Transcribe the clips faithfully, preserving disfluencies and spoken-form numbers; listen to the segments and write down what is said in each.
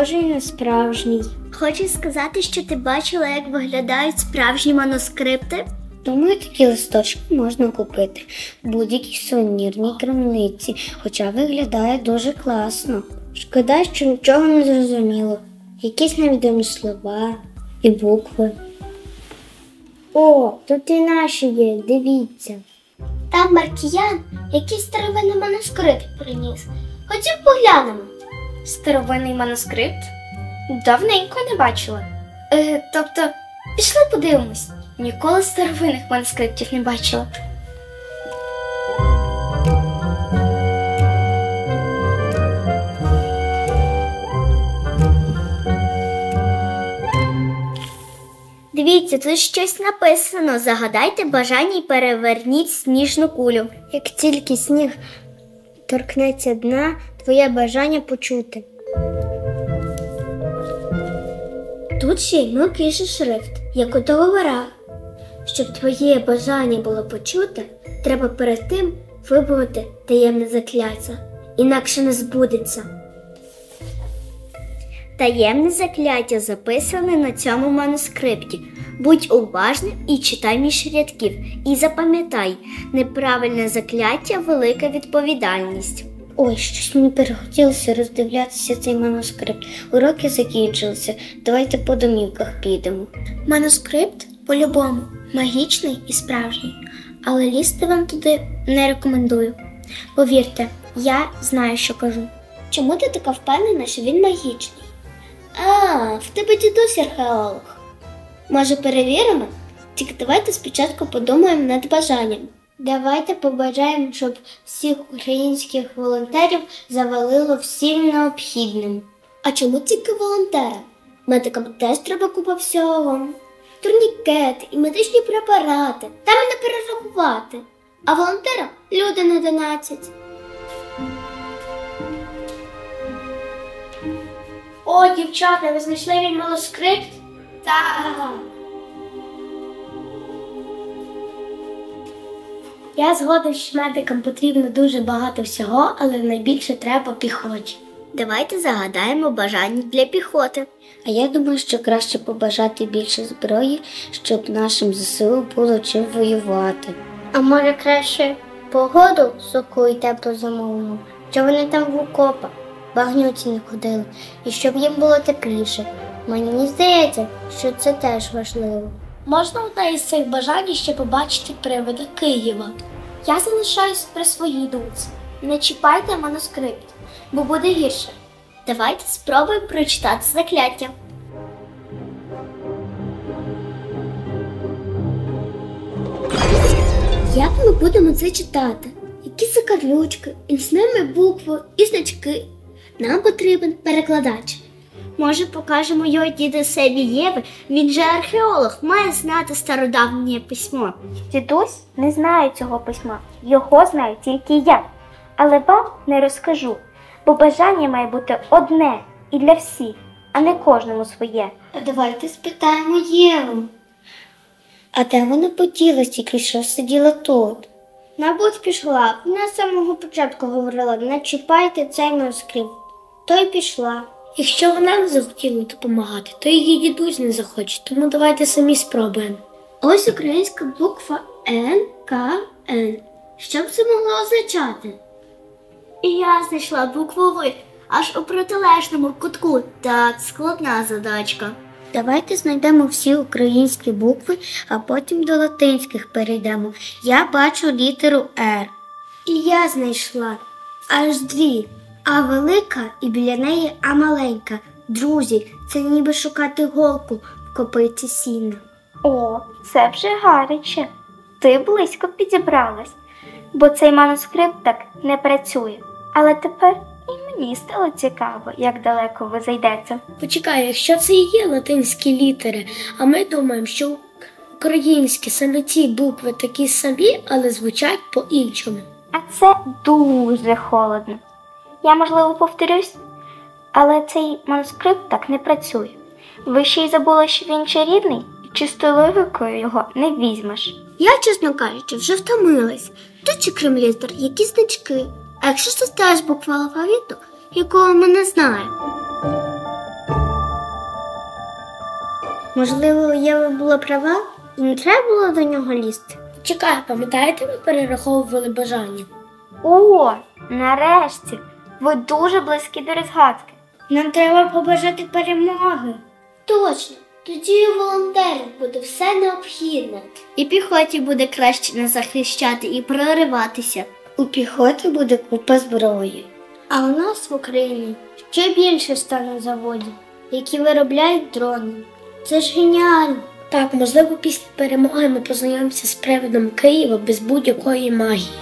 схожий на справжній. Хочеш сказати, що ти бачила, як виглядають справжні манускрипти? Думаю, такі листочки можна купити в будь-якій сувенірній крамниці, хоча виглядає дуже класно. Шкода, що нічого не зрозуміло. Якісь невідомі слова і букви. О, тут і наші є, дивіться. Там Маркіян якийсь старовинний манускрипт приніс. Ходім поглянемо. Старовинний манускрипт? Давненько не бачила. Е, тобто, пішли подивимось. Ніколи старовинних манускриптів не бачила. Дивіться, тут щось написано. Загадайте бажання і переверніть сніжну кулю. Як тільки сніг торкнеться дна, твоє бажання почути. Тут ще й мілкіший шрифт, як у договорах. Щоб твоє бажання було почуте, треба перед тим вимовити таємне закляття, інакше не збудеться. Таємне закляття записане на цьому манускрипті. Будь уважним і читай між рядків. І запам'ятай, неправильне закляття – велика відповідальність. Ой, щось мені перехотілося роздивлятися цей манускрипт. Уроки закінчилися, давайте по домівках підемо. Манускрипт, по-любому, магічний і справжній, але лізти вам туди не рекомендую. Повірте, я знаю, що кажу. Чому ти така впевнена, що він магічний? А, в тебе дідусь археолог. Може, перевіримо? Тільки давайте спочатку подумаємо над бажанням. Давайте побажаємо, щоб всіх українських волонтерів завалило всім необхідним. А чому тільки волонтерам? Медикам теж треба купа всього. Турнікети і медичні препарати. Там і не перерахувати. А волонтерам люди не донатять. О, дівчата, ви знайшли мій манускрипт? Так. Я згоден, що медикам потрібно дуже багато всього, але найбільше треба піхоті. Давайте загадаємо бажання для піхоти. А я думаю, що краще побажати більше зброї, щоб нашим ЗСУ було чим воювати. А може краще погоду суху і теплу зимову, щоб вони там в окопах, багнюці не ходили, і щоб їм було тепліше. Мені здається, що це теж важливо. Можна одне із цих бажань ще побачити привида Києва. Я залишаюсь при своїй думці. Не чіпайте манускрипт, бо буде гірше. Давайте спробуємо прочитати закляття. Як ми будемо це читати? Які закарлючки, і з ними букви, і значки. Нам потрібен перекладач. Може, покажемо його дідусеві Єви? Він же археолог, має знати стародавнє письмо. Дідусь не знає цього письма, його знаю тільки я. Але вам не розкажу, бо бажання має бути одне і для всіх, а не кожному своє. А давайте спитаємо Єву. А де вона поділась, тільки що сиділа тут? Мабуть, пішла. Вона з самого початку говорила, не чіпайте цей манускрипт. То й пішла. Якщо вона не захотіла допомагати, то її дідусь не захоче, тому давайте самі спробуємо. Ось українська буква Н, К, Н. Що б це могло означати? І я знайшла букву В, аж у протилежному кутку. Так, складна задачка. Давайте знайдемо всі українські букви, а потім до латинських перейдемо. Я бачу літеру Р. І я знайшла. Аж дві. А велика і біля неї А маленька. Друзі, це ніби шукати голку в копиці сіна. О, це вже гаряче. Ти близько підібралась, бо цей манускрипт так не працює. Але тепер і мені стало цікаво, як далеко ви зайдете. Почекай, якщо це і є латинські літери, а ми думаємо, що українські саме ці букви такі самі, але звучать по-іншому. А це дуже холодно. Я, можливо, повторюсь, але цей манускрипт так не працює. Ви ще й забули, що він чарівний, і чистою логікою його не візьмеш. Я, чесно кажучи, вже втомилась. Тут чи крім літер, які значки. А якщо це теж буква алфавіту, якого ми не знаємо? Можливо, Єва була права і не треба було до нього лізти. Чекай, пам'ятаєте, ми перераховували бажання? О, нарешті! Ви дуже близькі до розгадки. Нам треба побажати перемоги. Точно. Тоді у волонтерів буде все необхідне. І піхоті буде краще не захищати і прориватися. У піхоти буде купа зброї. А у нас в Україні ще більше стане заводів, які виробляють дрони. Це ж геніально. Так, можливо, після перемоги ми познайомимося з привидом Києва без будь-якої магії.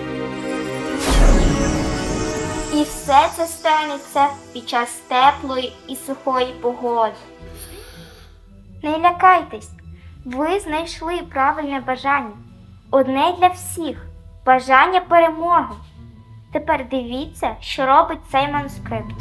І все це станеться під час теплої і сухої погоди. Не лякайтесь, ви знайшли правильне бажання. Одне для всіх – бажання перемоги. Тепер дивіться, що робить цей манускрипт.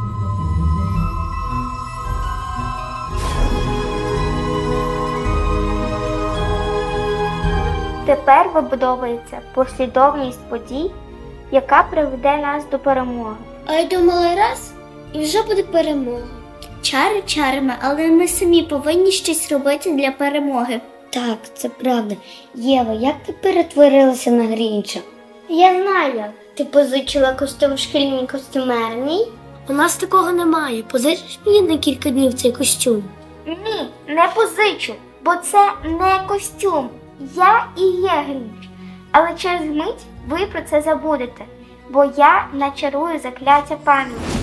Тепер вибудовується послідовність подій, яка приведе нас до перемоги. А я думала раз, і вже буде перемога. Чари чарами, але ми самі повинні щось робити для перемоги. Так, це правда. Єва, як ти перетворилася на Грінча? Я знаю, ти позичила костюм в шкільній костюмерній? У нас такого немає. Позичиш мені на кілька днів цей костюм? Ні, не позичу, бо це не костюм. Я і є Грінч. Але через мить ви про це забудете, бо я начарую закляття пам'яті.